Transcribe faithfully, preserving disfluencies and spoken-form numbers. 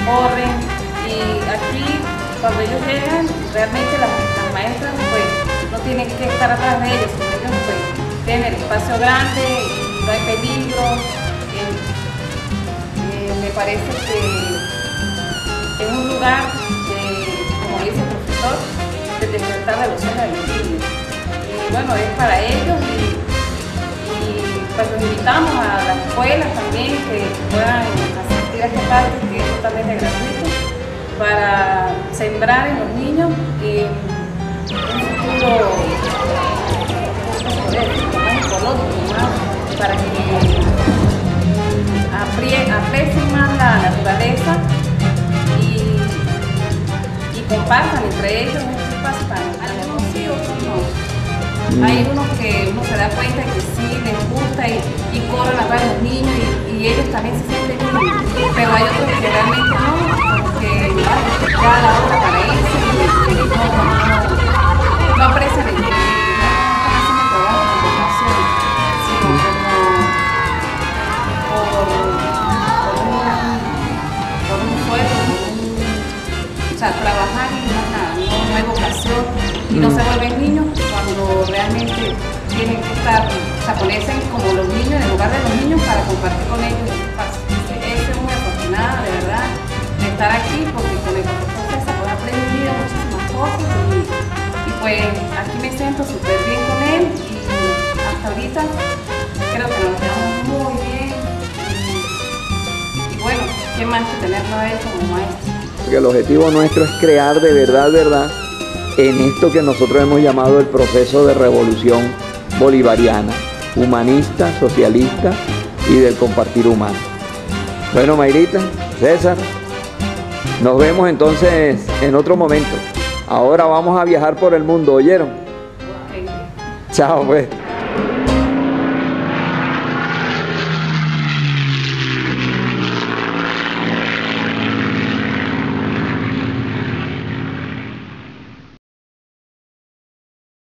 corren, y aquí cuando ellos llegan, realmente las, las maestras pues no tienen que estar atrás de ellos, sino ellos pues tienen el espacio grande y no hay peligro. Eh, eh, me parece que es un lugar, de, como dice el profesor, de despertar de los sueños de los niños. Y bueno, es para ellos y, y pues los invitamos a las escuelas también que puedan asistir a este parque, que es totalmente gratuito, para sembrar en los niños eh, un futuro más ecológico, más, para que aprecien más la naturaleza y, y compartan entre ellos este espacio tan algunos sí, otros no. Hay unos que uno se da cuenta que sí les gusta y, y corren a ver a los niños y, y ellos también se sienten bien, pero hay otros que realmente no, porque ya a la hora para irse y, y no, no, no aprecian el tiempo, no están haciendo trabajo de vocación, sino como por, por, un, por un sueldo, o sea, trabajar y no nada, no, no hay vocación y no se vuelven niños cuando realmente tienen que estar, o sea, ponerse como los niños en el lugar de los niños para compartir con ellos el espacio. Esa es muy afortunada, de verdad, de estar aquí, porque con el profesor César pues, he aprendido muchísimas cosas y, y pues aquí me siento súper bien con él y hasta ahorita creo que nos quedamos muy bien y, y bueno, qué más que tenerlo a él como maestro. Porque el objetivo nuestro es crear de verdad, verdad, en esto que nosotros hemos llamado el proceso de revolución bolivariana, humanista, socialista y del compartir humano. Bueno, Mayrita, César, nos vemos entonces en otro momento. Ahora vamos a viajar por el mundo, ¿oyeron? Chao, pues.